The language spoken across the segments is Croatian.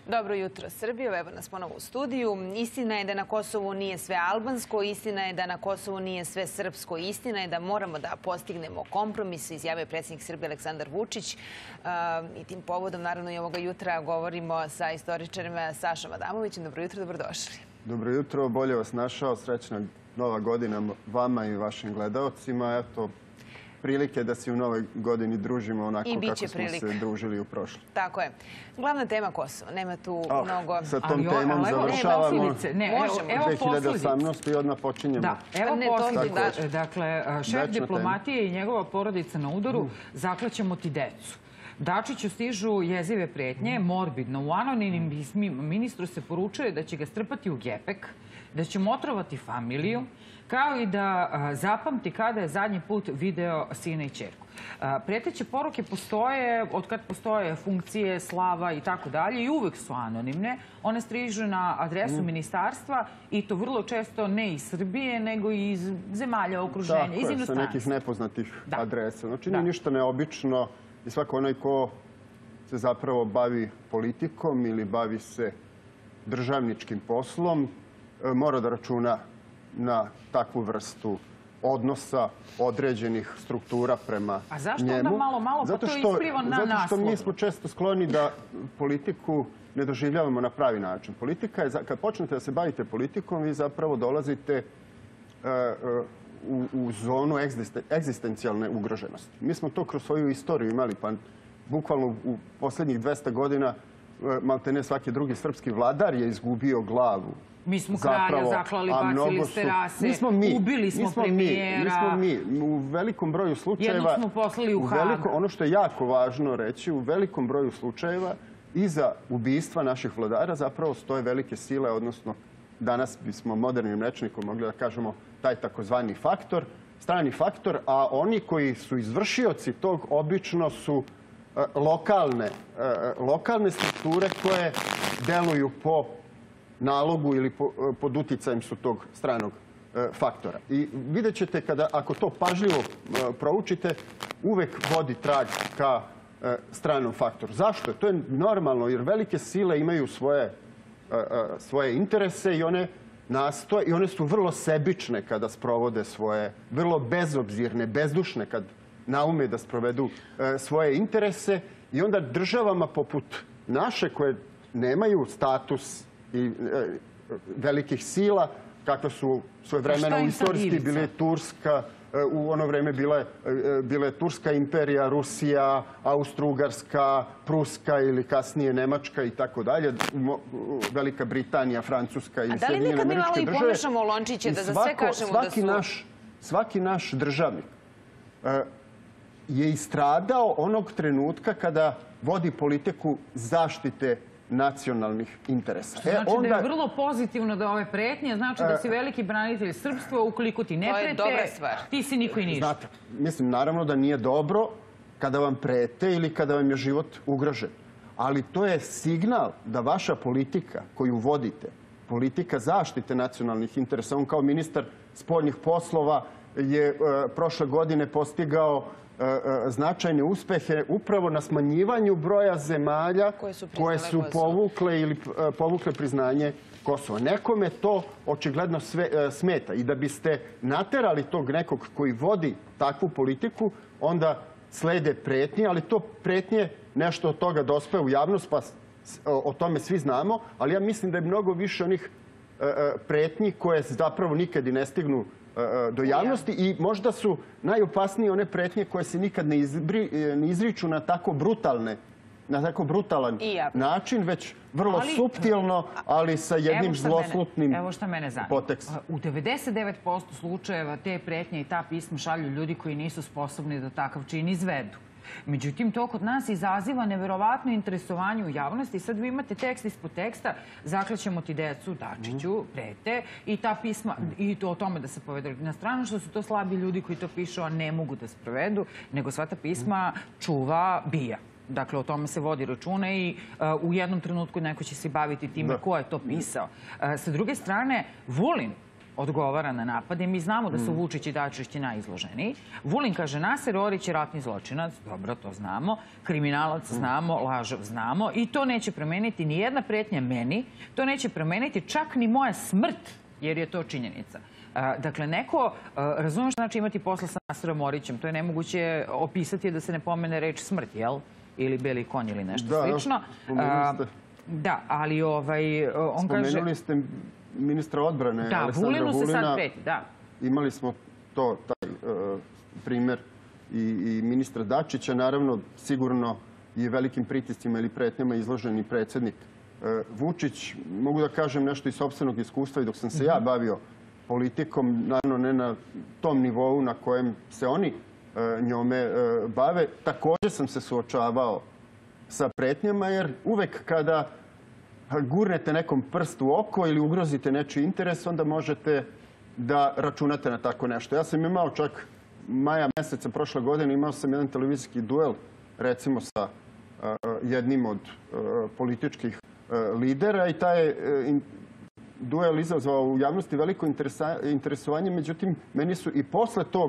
Dobro jutro, Srbijo. Evo nas ponovo u studiju. Istina je da na Kosovu nije sve albansko, istina je da na Kosovu nije sve srpsko, istina je da moramo da postignemo kompromis, izjavio je predsjednik Srbije Aleksandar Vučić. I tim povodom, naravno, i ovoga jutra govorimo sa istoričarem Sašom Adamovićem. Dobro jutro, dobrodošli. Dobro jutro, bolje vas našao. Srećna nova godina vama i vašim gledaocima. Eto, prilike da se u novoj godini družimo onako kako smo se družili u prošlom. Tako je. Glavna tema Kosova. Nema tu mnogo... Sa tom temom završavamo 2018. i odmah počinjemo. Evo posljedice. Dakle, šef diplomatije i njegova porodica na udaru, zaklaćemo ti decu. Dačiću stižu jezive pretnje, morbidno. U anonimnim pismima ministru se poručuje da će ga strpati u gepek, da će mu otrovati familiju, kao i da zapamti kada je zadnji put video sina i ćerku. Preteće poruke postoje od kad postoje funkcije, slava i tako dalje i uvek su anonimne. One stižu na adresu ministarstva i to vrlo često ne iz Srbije, nego iz zemalja okruženja, iz inostranstva. Sa nekih nepoznatih adresa. Znači nije ništa neobično i svako onaj ko se zapravo bavi politikom ili bavi se državničkim poslom mora da računa na takvu vrstu odnosa određenih struktura prema njemu. A zašto onda malo pa to ispliva na naslovu? Zato što mi smo često skloni da politiku ne doživljavamo na pravi način. Politika je, kad počnete da se bavite politikom, vi zapravo dolazite u zonu egzistencijalne ugroženosti. Mi smo to kroz svoju istoriju imali, pa bukvalno u posljednjih 200 godina maltene svaki drugi srpski vladar je izgubio glavu. Mi smo kralja zaklali, bacili s terase, ubili smo premijera. Nismo mi. U velikom broju slučajeva... Jednog smo poslali u Hag. Ono što je jako važno reći, u velikom broju slučajeva iza ubistva naših vladara zapravo stoje velike sile, odnosno danas bismo modernim rečnikom mogli da kažemo taj takozvani faktor, strani faktor, a oni koji su izvršioci tog obično su lokalne strukture koje deluju po nalogu ili pod uticajem su tog stranog faktora. I vidjet ćete ako to pažljivo proučite, uvek vodi trag ka stranom faktoru. Zašto? To je normalno jer velike sile imaju svoje interese i one nastoje i one su vrlo sebične kada sprovode svoje, vrlo bezobzirne, bezdušne kad naume da sprovedu svoje interese i onda državama poput naše koje nemaju status i velikih sila, kakve su svojevremeno istorijski bile Turska, u ono vreme bile Turska imperija, Rusija, Austro-Ugarska, Pruska ili kasnije Nemačka i tako dalje, Velika Britanija, Francuska i Sjedinjene Američke Države. A da li nekad mi malo i pomešamo lončiće da za sve kažemo da su... Svaki naš državnik je istradao onog trenutka kada vodi politiku zaštite nacionalnih interesa. Znači da je vrlo pozitivno da ove pretnje, znači da si veliki branitelj srpstva, ukoliko ti ne prete, ti si niko i ništa. Znate, mislim, naravno da nije dobro kada vam prete ili kada vam je život ugrožen. Ali to je signal da vaša politika koju vodite, politika zaštite nacionalnih interesa, on kao ministar spoljnih poslova je prošle godine postigao značajne uspehe upravo na smanjivanju broja zemalja koje su povukle priznanje Kosova. Nekome to očigledno smeta i da biste naterali tog nekog koji vodi takvu politiku, onda slede pretnje, ali to pretnje nešto od toga dospe u javnost, pa o tome svi znamo, ali ja mislim da je mnogo više onih pretnji koje zapravo nikad i ne stignu do javnosti i možda su najopasnije one pretnje koje se nikad ne izriču na tako brutalan način, već vrlo suptilno, ali sa jednim zloslutnim podtekstom. U 99% slučajeva te pretnje i ta pisma šalju ljudi koji nisu sposobni da takav čin izvedu. Međutim, to kod nas izaziva neverovatno interesovanje u javnosti. Sad vi imate tekst ispod teksta, zaklaćemo ti decu, Dačiću, prete, i ta pisma, i o tome da se povedali na stranu, što su to slabi ljudi koji to pišu, a ne mogu da sprovedu, nego sva ta pisma čuva BIA. Dakle, o tome se vodi računa i u jednom trenutku neko će se baviti time ko je to pisao. Sa druge strane, Vulin odgovara na napade. Mi znamo da su Vučić i Dačić najizloženiji. Vulin kaže Naser Orić je ratni zločinac, dobro, to znamo, kriminalac znamo, lažov znamo i to neće promeniti ni jedna pretnja meni, to neće promeniti čak ni moja smrt, jer je to činjenica. Dakle, neko razume što znači imati posla sa Naserom Orićem. To je nemoguće opisati da se ne pomene reč smrt, jel? Ili beli konj ili nešto slično. Da, ali on kaže... Spomenuli ste ministra odbrane Aleksandra Vulina. Da, Vulinu se sad preti, da. Imali smo taj primer i ministra Dačića. Naravno, sigurno je velikim pritiscima ili pretnjama izložen i predsjednik Vučić. Mogu da kažem nešto iz sopstvenog iskustva i dok sam se ja bavio politikom, naravno ne na tom nivou na kojem se oni njome bave. Također sam se suočavao sa pretnjama, jer uvek kada gurnete nekom prst u oko ili ugrozite nečiji interes, onda možete da računate na tako nešto. Ja sam imao čak maja meseca prošle godine, imao sam jedan televizijski duel, recimo sa jednim od političkih lidera i taj duel izazvao u javnosti veliko interesovanje. Međutim, meni su i posle tog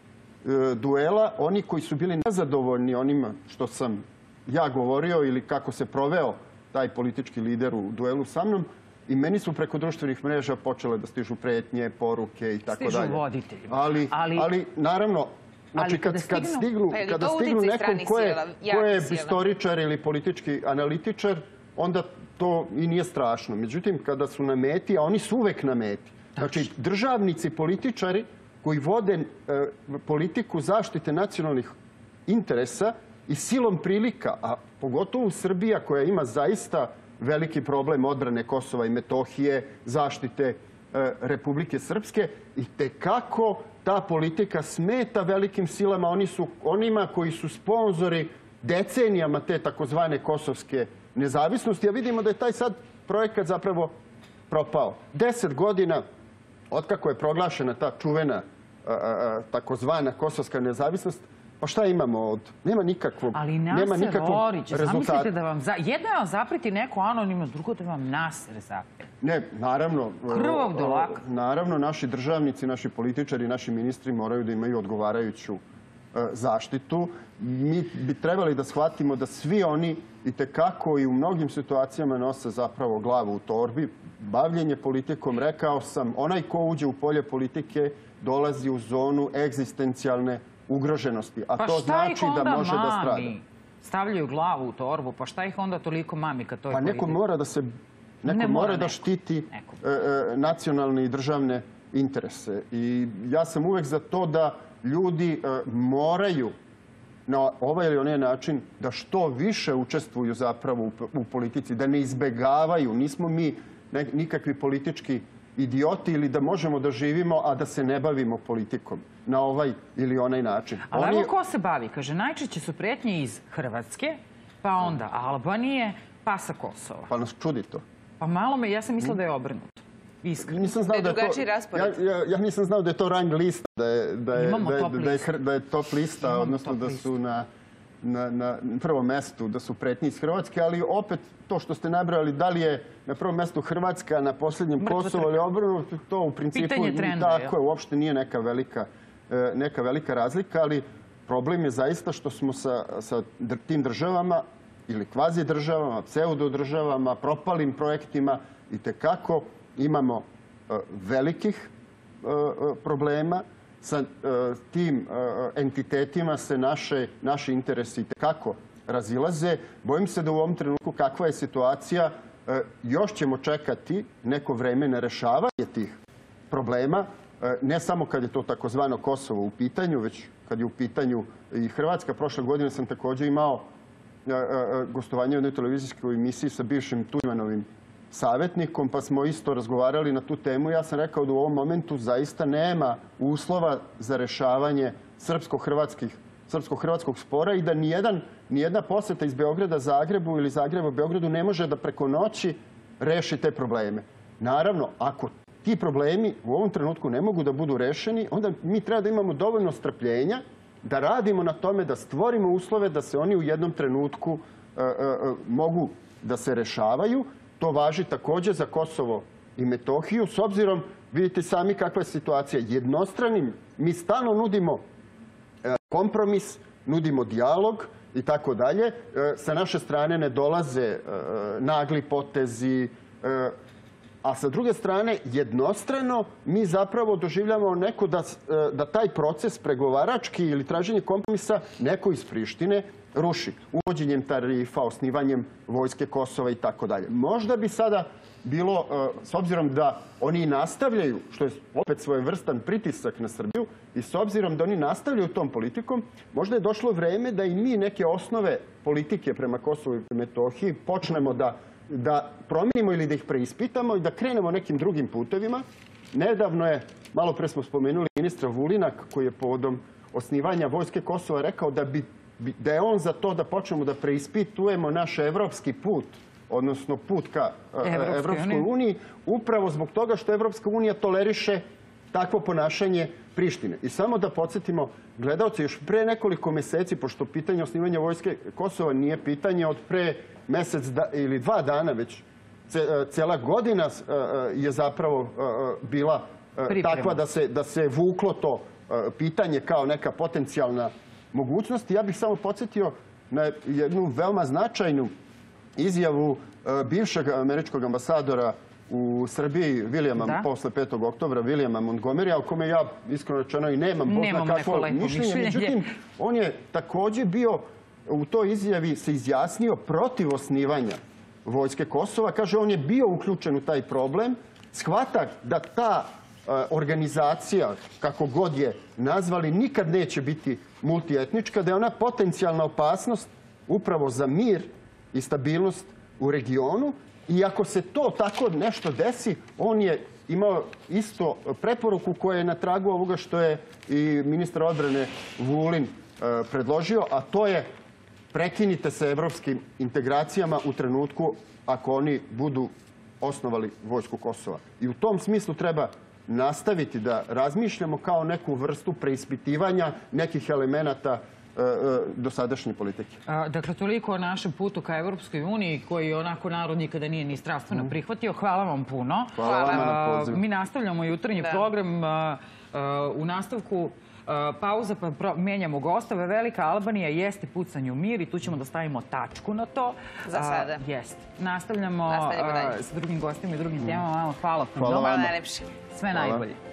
duela oni koji su bili nezadovoljni onima što sam ja govorio ili kako se proveo taj politički lider u duelu sa mnom, i meni su preko društvenih mreža počele da stižu pretnje, poruke i tako dalje. Stižu voditelji. Ali naravno, znači kada stignu nekom ko je historičar ili politički analitičar, onda to i nije strašno. Međutim, kada su na meti, a oni su uvek na meti, znači državnici, političari koji vode politiku zaštite nacionalnih interesa i silom prilika, a pogotovo u Srbiji koja ima zaista veliki problem odbrane Kosova i Metohije, zaštite Republike Srpske, i tekako ta politika smeta velikim silama. Oni su onima koji su sponzori decenijama te takozvane kosovske nezavisnosti, a vidimo da je taj sad projekat zapravo propao. 10 godina otkako je proglašena ta čuvena takozvana kosovska nezavisnost, pa šta imamo nema nikakvog rezultata. Ali Naser Orić, zamislite da vam... Jedno je vam zapriti neko anonimno, drugo da vam Naser zapriti. Ne, naravno... Krvog do laka. Naravno, naši državnici, naši političari, naši ministri moraju da imaju odgovarajuću zaštitu. Mi bi trebali da shvatimo da svi oni itekako i u mnogim situacijama nose zapravo glavu u torbi. Bavljenje politikom, rekao sam, onaj ko uđe u polje politike dolazi u zonu egzistencijalne ugroženosti, a to znači da može da strada. Stavljaju glavu u torbu, pa šta ih onda toliko mami kad to je politika? Pa neko mora da štiti nacionalne i državne interese. I ja sam uvek za to da ljudi moraju na ovaj ili onaj način da što više učestvuju zapravo u politici, da ne izbegavaju. Nismo mi nikakvi politički idioti ili da možemo da živimo, a da se ne bavimo politikom na ovaj ili onaj način. Ali evo ko se bavi? Kaže, najčešće su pretnje iz Hrvatske, pa onda Albanije, pa sa Kosova. Pa nas čudi to. Pa malo me, ja sam mislila da je obrnuto. Iskreno. Ja nisam znao da je to rang lista, da je top lista, odnosno da su na prvom mestu, da su pretnje iz Hrvatske, ali opet to što ste nabrali, da li je na prvom mestu Hrvatska, na posljednjem Kosovo ili obrnuto, to u principu tako je, uopšte nije neka velika razlika, ali problem je zaista što smo sa tim državama ili kvazi državama, pseudo državama, propalim projektima itekako imamo velikih problema. Sa tim entitetima se naši interesi itekako razilaze. Bojim se da u ovom trenutku kakva je situacija, još ćemo čekati neko vreme na rešavanje tih problema, ne samo kad je to takozvano Kosovo u pitanju, već kad je u pitanju i Hrvatska. Prošle godine sam također imao gostovanje u jednoj televizijskoj emisiji sa bivšim Tuđmanovim savjetnikom, pa smo isto razgovarali na tu temu. Ja sam rekao da u ovom momentu zaista nema uslova za rešavanje srpsko-hrvatskog spora i da nijedna poseta iz Beograda Zagrebu ili Zagreba Beogradu ne može da preko noći reši te probleme. Naravno, ako ti problemi u ovom trenutku ne mogu da budu rešeni, onda mi treba da imamo dovoljno strpljenja da radimo na tome, da stvorimo uslove da se oni u jednom trenutku mogu da se rešavaju. To važi također za Kosovo i Metohiju, s obzirom, vidite sami kakva je situacija, jednostranim. Mi stalno nudimo kompromis, nudimo dijalog i tako dalje. Sa naše strane ne dolaze nagli potezi, a sa druge strane, jednostrano, mi zapravo doživljamo neko da taj proces pregovarački ili traženje kompromisa neko iz Prištine ruši. Uvođenjem tarifa, osnivanjem vojske Kosova i tako dalje. Možda bi sada bilo, s obzirom da oni nastavljaju, što je opet svojevrstan pritisak na Srbiju, i s obzirom da oni nastavljaju tom politikom, možda je došlo vreme da i mi neke osnove politike prema Kosovu i Metohiji počnemo da promijenimo ili da ih preispitamo i da krenemo nekim drugim putevima. Nedavno je, malo pre smo spomenuli ministra Vulina, koji je povodom osnivanja vojske Kosova rekao da je on za to da počnemo da preispitujemo naš evropski put, odnosno put ka Evropskoj uniji, upravo zbog toga što Evropska unija toleriše takvo ponašanje Prištine. I samo da podsjetimo gledalce, još pre nekoliko meseci, pošto pitanje osnivanja vojske Kosova nije pitanje od pre mesec ili 2 dana, već cijela godina je zapravo bila takva da se vuklo to pitanje kao neka potencijalna mogućnost. Ja bih samo podsjetio na jednu veoma značajnu izjavu bivšeg američkog ambasadora u Srbiji, posle 5. oktobra, Williama Montgomerya, o kome ja iskreno rečeno i nemam bozna kakvo mišljenje. Međutim, on je također bio u toj izjavi se izjasnio protiv osnivanja vojske Kosova. Kaže, on je bio uključen u taj problem, shvata da ta organizacija, kako god je nazvali, nikad neće biti multietnička, da je ona potencijalna opasnost upravo za mir i stabilnost u regionu. I ako se to tako nešto desi, on je imao isto preporuku koja je na tragu ovoga što je i ministar odbrane Vulin predložio, a to je prekinite sa evropskim integracijama u trenutku ako oni budu osnovali vojsku Kosova. I u tom smislu treba nastaviti da razmišljamo kao neku vrstu preispitivanja nekih elemenata dosadašnje politike. Dakle, toliko o našem putu ka Evropskoj uniji, koji onako narod nikada nije ni strastveno prihvatio. Hvala vam puno. Hvala vam na pozivu. Mi nastavljamo jutarnji program. U nastavku pauza, pa menjamo gostove. Velika Albanija jeste pucanje u mir i tu ćemo da stavimo tačku na to. Za sada. Jeste. Nastavljamo s drugim gostima i drugim temama. Hvala puno. Hvala vam. Najlepše. Sve najbolje.